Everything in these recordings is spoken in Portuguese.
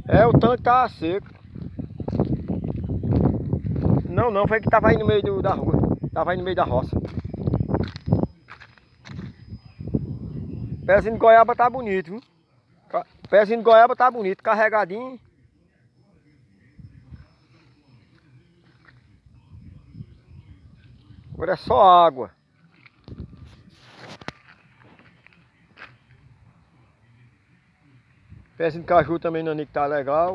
É, o tanque tá seco. Não, foi que tava aí no meio da rua. Tava aí no meio da roça. Pezinho de goiaba tá bonito, viu? Pezinho de goiaba tá bonito, carregadinho. Agora é só água. Pezinho de caju também no que tá legal.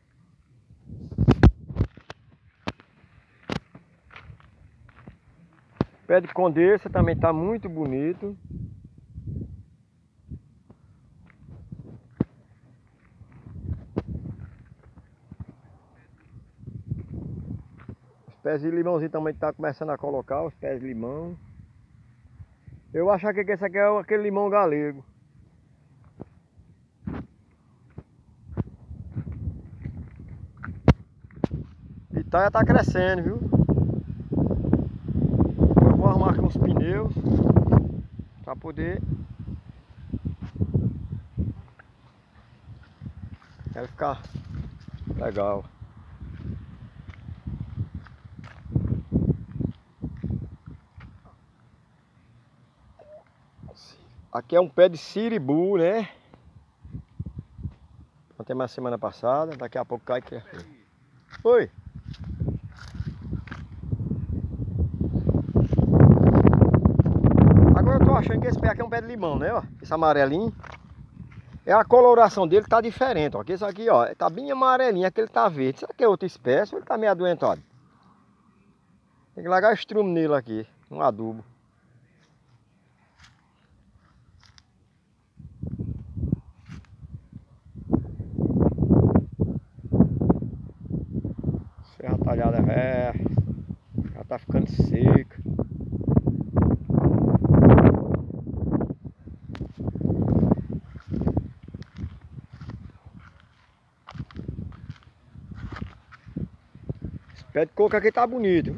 Pé de condessa também tá muito bonito. Os pés de limãozinho também tá começando a colocar, os pés de limão. Eu acho que esse aqui é aquele limão galego. Itaia tá crescendo, viu? Eu vou arrumar aqui uns pneus para poder ela ficar legal. Aqui é um pé de siribu, né? Plantei mais semana passada, daqui a pouco cai que é. Oi. Agora eu tô achando que esse pé aqui é um pé de limão, né? Ó, esse amarelinho. É a coloração dele que tá diferente, ó. Que esse aqui, ó, tá bem amarelinho, aquele tá verde. Será que é outra espécie ou ele tá meio adoentado? Tem que largar estrume nele aqui, um adubo. Serra talhada verde, já tá ficando seca. Esse pé de coco aqui tá bonito.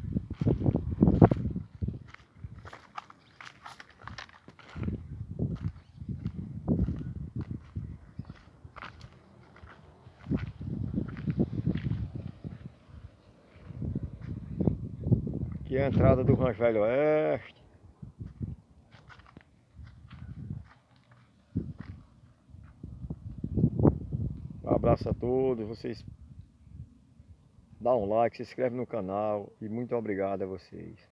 Aqui é a entrada do Rancho Velho Oeste. Um abraço a todos, vocês dá um like, se inscreve no canal e muito obrigado a vocês.